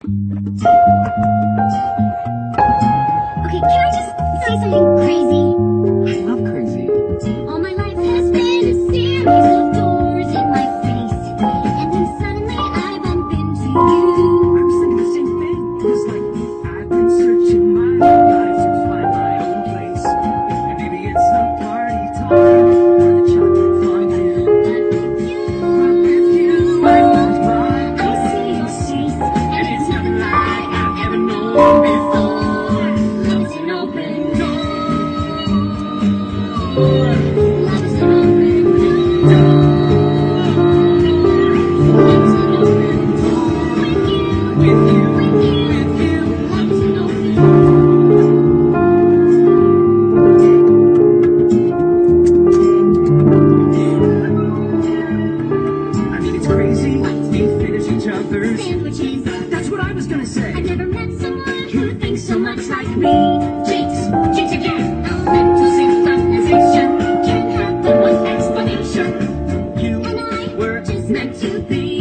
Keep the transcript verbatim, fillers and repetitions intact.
Okay, can I just say something crazy? I love crazy. All my life has been a series of doors in my face, and then suddenly I bump into you. I was thinking the same thing. It's like I've been searching my whole life to find my own place. And maybe it's the party talk or the chocolate fondue. But with you, I find mine. I see your face, And it's nothing like I've ever known before. love is an open door. Door. Love is an open door. Love is an open door. With you, With you, with you, with you. love is an open door. I mean, it's crazy. We finish each other's. Sandwiches. That's what I was gonna say. I've never met someone who thinks so much like me. Cheeks, cheeks again. Mental synchronization can't have but one explanation. You And I were just meant to be.